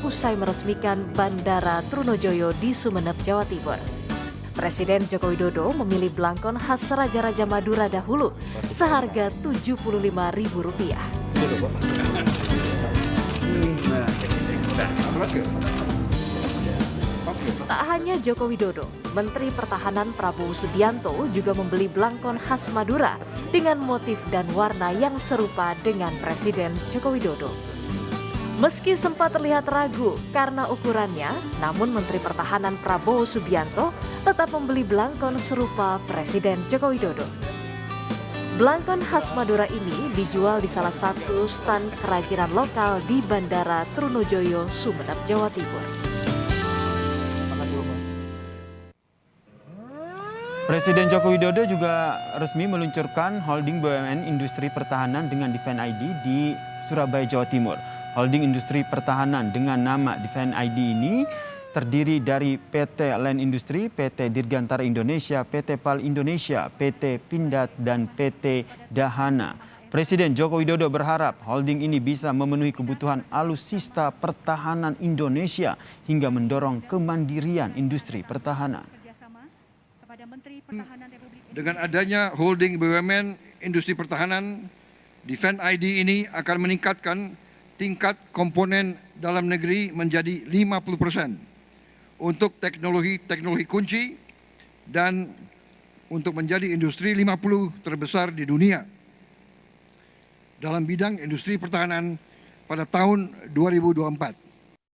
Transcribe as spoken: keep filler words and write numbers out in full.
usai meresmikan Bandara Trunojoyo di Sumeneb, Jawa Timur. Presiden Joko Widodo memilih belangkon khas Raja-Raja Madura dahulu seharga tujuh puluh lima ribu rupiah. Tak hanya Joko Widodo, Menteri Pertahanan Prabowo Subianto juga membeli belangkon khas Madura dengan motif dan warna yang serupa dengan Presiden Joko Widodo. Meski sempat terlihat ragu karena ukurannya, namun Menteri Pertahanan Prabowo Subianto tetap membeli belangkon serupa Presiden Joko Widodo. Belangkon khas Madura ini dijual di salah satu stan kerajinan lokal di Bandara Trunojoyo, Sumeneb, Jawa Timur. Presiden Joko Widodo juga resmi meluncurkan holding B U M N Industri Pertahanan dengan Defense I D di Surabaya, Jawa Timur. Holding Industri Pertahanan dengan nama Defense I D ini terdiri dari P T Land Industri, P T Dirgantara Indonesia, P T Pal Indonesia, P T Pindad, dan P T Dahana. Presiden Joko Widodo berharap holding ini bisa memenuhi kebutuhan alutsista pertahanan Indonesia hingga mendorong kemandirian industri pertahanan. Dengan adanya holding B U M N Industri Pertahanan, Defense I D ini akan meningkatkan tingkat komponen dalam negeri menjadi lima puluh persen untuk teknologi-teknologi kunci dan untuk menjadi industri lima puluh terbesar di dunia dalam bidang industri pertahanan pada tahun dua ribu dua puluh empat.